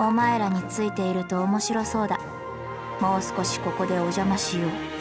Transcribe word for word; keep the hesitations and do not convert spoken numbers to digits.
お前らについていると面白そうだ。もう少しここでお邪魔しよう。